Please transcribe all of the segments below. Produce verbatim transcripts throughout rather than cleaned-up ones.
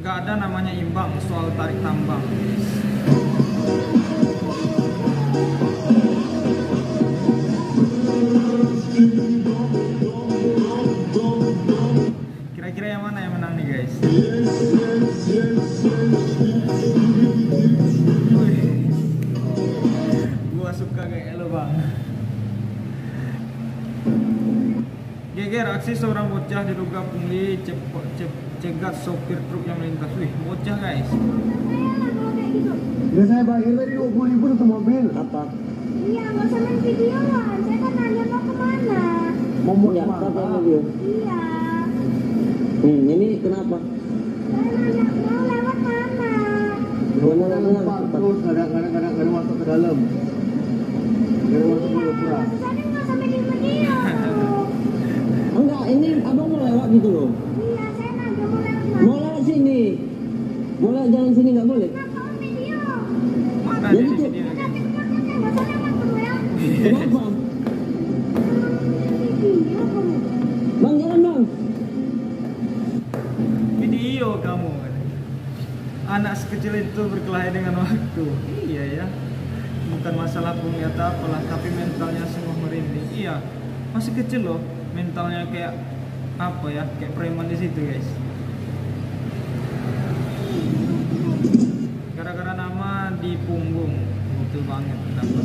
nggak ada namanya imbang soal tarik tambang. Kira-kira yang mana yang menang nih guys? Wih, gua suka kayak lo bang. Geger, aksi seorang bocah diduga pungli cepat cegat sopir truk yang melintas. Wih, bocah guys. Udah saya bayar tadi dua puluh ribu untuk mobil. Apa? Iya, nggak usah main videoan. Saya kan nanya mau kemana. Mau mau Ya, kemana? apa video? Iya. Hmm, ini kenapa? Saya nanya mau lewat mana. Mau Mau lewat lewat mana? terus kadang-kadang kadang masuk ke dalam. Kadang masuk ke Iya, dalam. maksud saya nggak usah main video. Enggak, ini abang mau lewat gitu loh. Iya, saya nanya mau lewat mana. Mau lewat sini. Mau lewat jalan sini nggak boleh. Kenapa kamu video? Mana Jadi nih tuh- video Udah guys? tiktoknya kan nggak usah lewat dulu ya. Kenapa? Video kamu. Bang jalan bang. Video kamu kan. Anak sekecil itu berkelahi dengan waktu. Iya ya. Bukan masalah pungli atau apalah, tapi mentalnya sungguh merinding. Iya, masih kecil loh, mentalnya kayak apa ya, kayak preman di situ guys. Gara-gara nama di punggung, betul banget kenapa?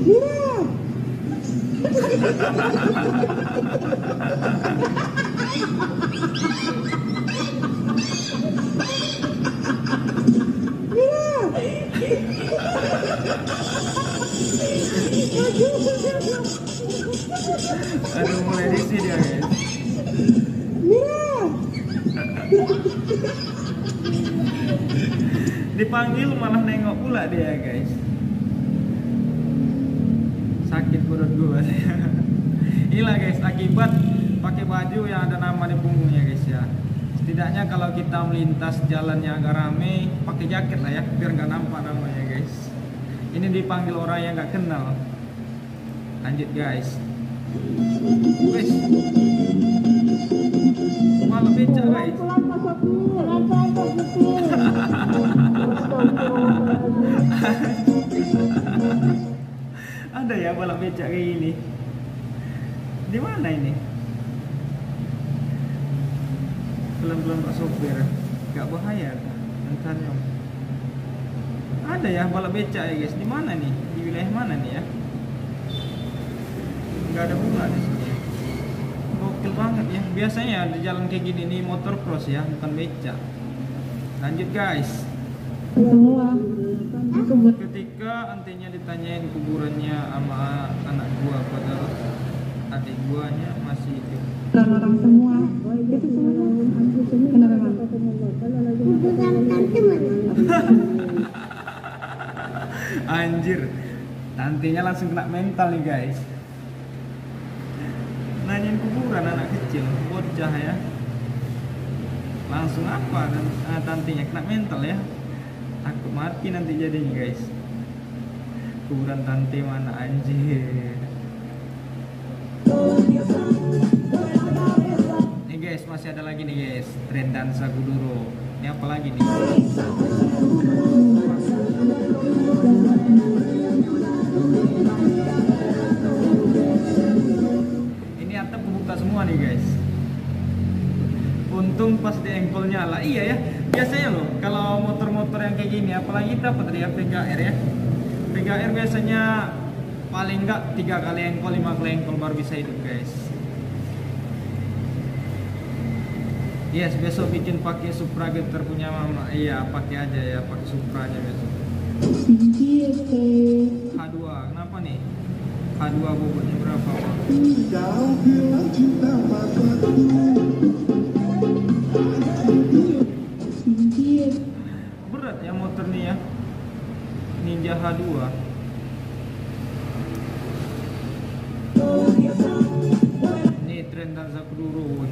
Aduh, mulai risih dia guys. Dipanggil malah nengok pula dia guys. Sakit perut gua. Inilah guys akibat pakai baju yang ada nama di punggungnya guys ya. Setidaknya kalau kita melintas jalan yang agak rame pakai jaket lah ya, biar nggak nampak namanya guys. Ini dipanggil orang yang nggak kenal. Lanjut guys. Wes. Malah becak guys. Pelan Pak Sopir. Pelan Pak Sopir. Ada ya balap becak kayak gini. Di mana ini? Pelan-pelan Pak Sopir. Gak bahaya mentalnya. Ada ya balap becak ya guys. Di mana nih? Di wilayah mana nih ya? Gak ada pula di sini. Gokil banget ya. Biasanya di jalan kayak gini nih motor cross ya, bukan becak. Lanjut guys. Semua. Ketika antinya ditanyain kuburannya sama anak gua, padahal adik guanya masih hidup. Orang-orang semua itu semua kenapa bang? Bukan tante mana? Anjir, tantinya langsung kena mental nih guys. Nanyain kuburan anak kecil, bocah ya. Langsung apa dan ah, tantinya kena mental ya. Takut mati nanti jadinya guys. Kuburan tante mana anjir. Nih guys, masih ada lagi nih guys, tren dansa Kuduro. Ini apa lagi nih? Ini atap kebuka semua nih guys. Untung pas di engkol nyala. Iya ya, biasanya loh kalau motor-motor yang kayak gini, apalagi kita apa tadi ya, P G R ya. P G R biasanya paling enggak tiga kali engkol, lima kali engkol baru bisa hidup guys. Yes, besok bikin pakai Supra Getter punya mama. Iya, pakai aja ya, pakai Supranya besok. H dua, kenapa nih? H dua bobotnya berapa? Bang? Berat ya motor nih ya. Ninja H dua. Ini tren dansa Kuduro.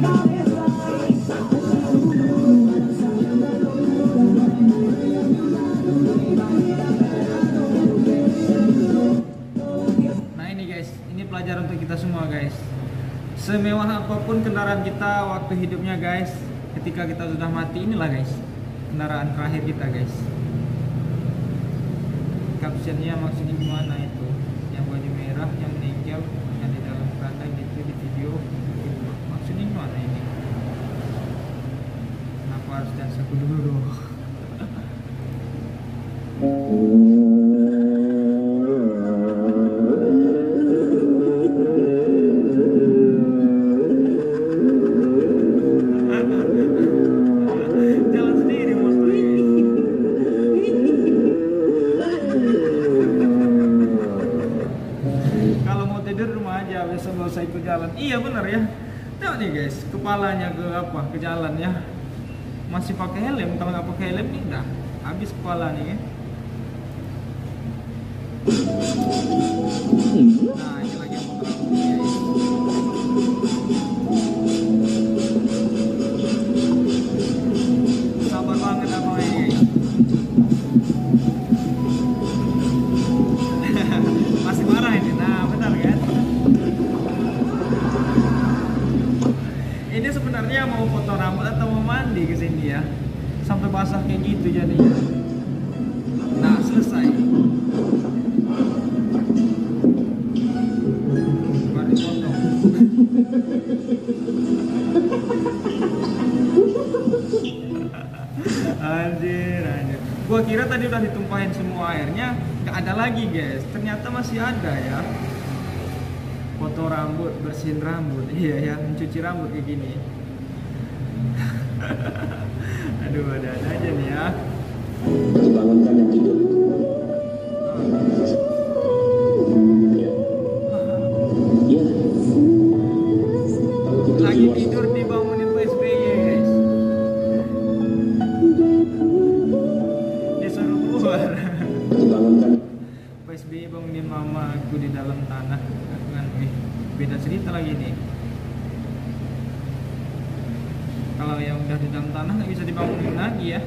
Nah ini guys, ini pelajaran untuk kita semua guys. Semewah apapun kendaraan kita waktu hidupnya guys, ketika kita sudah mati inilah guys, kendaraan terakhir kita guys. Captionnya maksudnya gimana itu? Yang baju merah, yang meninggal, yang di dalam keranda gitu di video. Gitu. Maksudnya gimana ini? Kenapa harus dan aku dulu? Jalan sendiri motornya. Kalau mau tidur rumah aja, besok nggak usah ikut jalan. Iya bener ya. Tengok nih guys, kepalanya ke apa? Ke jalan ya. Masih pakai helm. Kalau nggak pakai helm nih, dah habis kepala nih ya. Nah ini lagi yang motor aku nih guys. Sabar banget abang ini guys. Masih marah ini, nah benar kan? Ini sebenarnya mau potong rambut atau mau mandi ke sini ya, sampai basah kayak gitu jadinya. Nah selesai. Baru dipotong. Anjir, anjir. Gua kira tadi udah ditumpahin semua airnya, nggak ada lagi guys. Ternyata masih ada ya. Potong rambut, bersihin rambut. Iya ya, mencuci rambut kayak gini. Aduh, ada-ada aja nih ya. Dibangunkan yang tidur. Iya. Lagi tidur dibangunin P S B Y guys. Disuruh keluar. Dibangunkan. P S B Y bangunin mama aku di dalam tanah. Kan, wih, beda cerita lagi nih. Kalau yang udah di dalam tanah nggak bisa dibangunin lagi ya.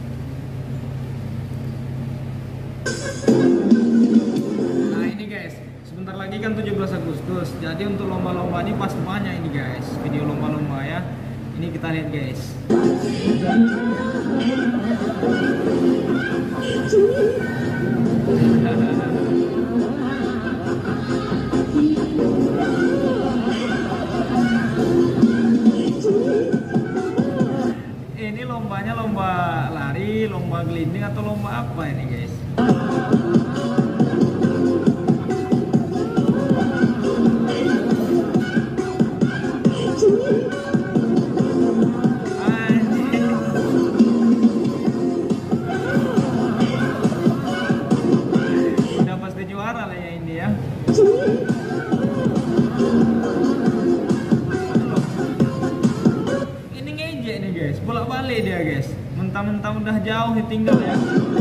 Nah ini guys, sebentar lagi kan tujuh belas Agustus. Jadi untuk lomba-lomba ini pasti banyak ini guys. Video lomba-lomba ya. Ini kita lihat guys. Ini lombanya lomba lari, lomba gliding atau lomba apa ini guys? Anjir. Udah pasti juara lah ya ini ya. Ini ngejek nih guys, bolak-balik dia guys. Mentang-mentang udah jauh ditinggal ya.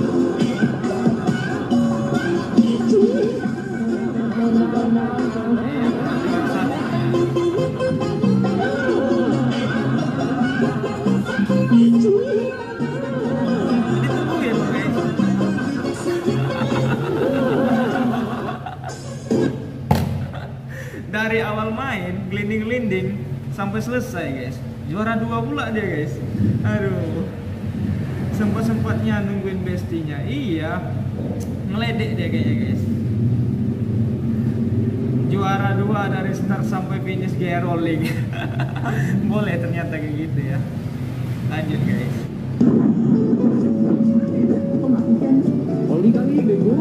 Ditungguin guys. Dari awal main gliding-gliding sampai selesai guys, juara dua pula dia guys. Aduh, sempat-sempatnya nungguin bestinya. Iya, ngeledek dia kayaknya guys. Juara dua dari start sampai finish gaya rolling. Boleh ternyata kayak gitu ya. Lanjut guys. Oli kali bego.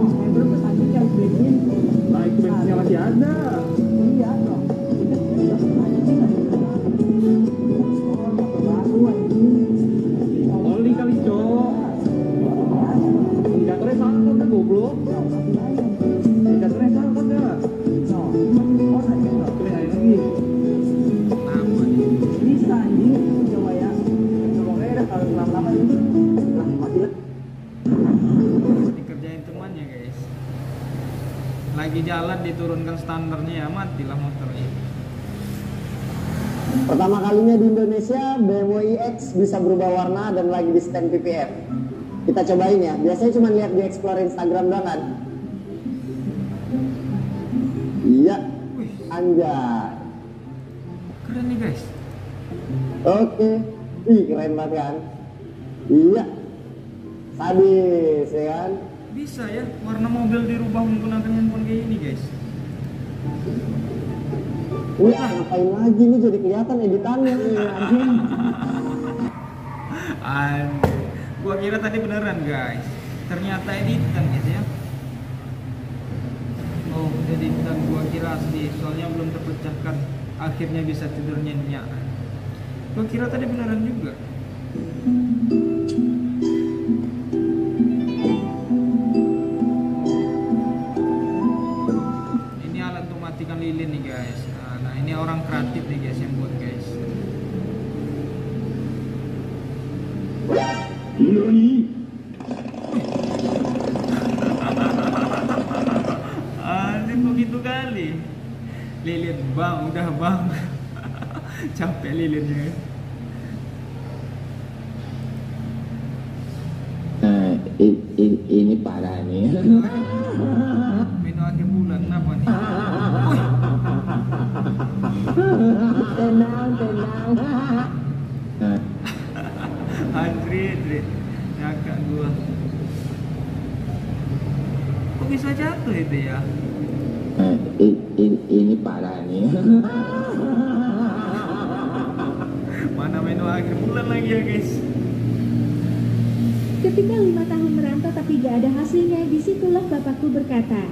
Baik bensinnya masih ada. Oli kali cok. Indikatornya salah kan goblok. Indikatornya salah kan enggak? Oke, ayo lagi. Kenapa nih? Bisa anjing, coba ya. Coba ya kalau lama-lama itu lah mati lah. Dikerjain temannya guys. Lagi jalan diturunkan standarnya ya, matilah motornya. Pertama kalinya di Indonesia B M W iX bisa berubah warna dan lagi di stand P P F. Kita cobain ya. Biasanya cuma lihat di explore Instagram doang kan. Iya. Anjay. Keren nih guys. Oke. Ih keren banget kan. Iya. Sadis ya kan? Bisa ya warna mobil dirubah menggunakan handphone kayak ini guys. Wah, ngapain lagi nih, jadi kelihatan editannya nih anjing. Anjir, gua kira tadi beneran guys, ternyata editan gitu ya. Oh editan, gua kira asli, soalnya belum terpecahkan. Akhirnya bisa tidur nyenyak. Gua kira tadi beneran juga. Ini alat untuk matikan lilin nih guys. Nah, nah ini orang kreatif nih guys yang buat guys. Anjir kok gitu kali. Lilin bang, udah bang. Capek lilinnya. Nah, i- i- ini parah nih. Menu akhir bulan kenapa nih? Wih, Tenang, tenang. Nah, Andri, Andri, nyakak gua. Kok bisa jatuh itu ya? nah, i- i- ini parah nih. Mana menu akhir bulan lagi ya guys? Ketika lima tahun merantau tapi gak ada hasilnya, disitulah bapakku berkata,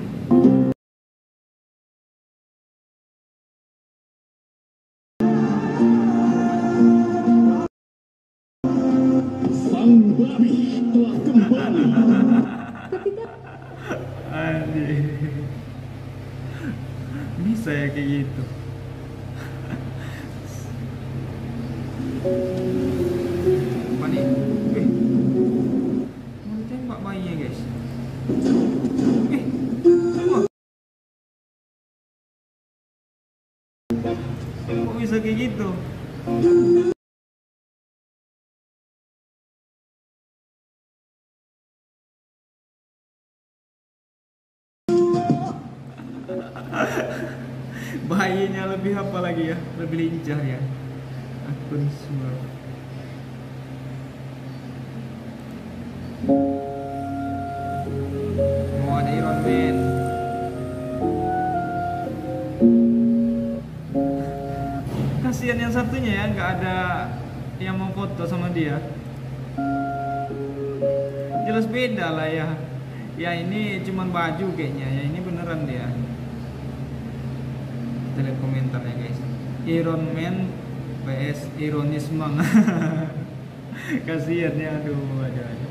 ketika Anjir. Bisa ya kayak gitu. Apa nih? Eh. Mau ditembak bayinya guys. Eh. Wah. Kok bisa kayak gitu? Bayinya lebih apa lagi ya? Lebih lincah ya. Akun semua. Oh ada Iron Man. Kasihan yang satunya ya, nggak ada yang mau foto sama dia. Jelas beda lah ya. Ya ini cuman baju kayaknya, ya ini beneran dia. Kita lihat komentarnya guys. Iron Man vs ironis mang. Kasihan ya, aduh, aduh, aduh.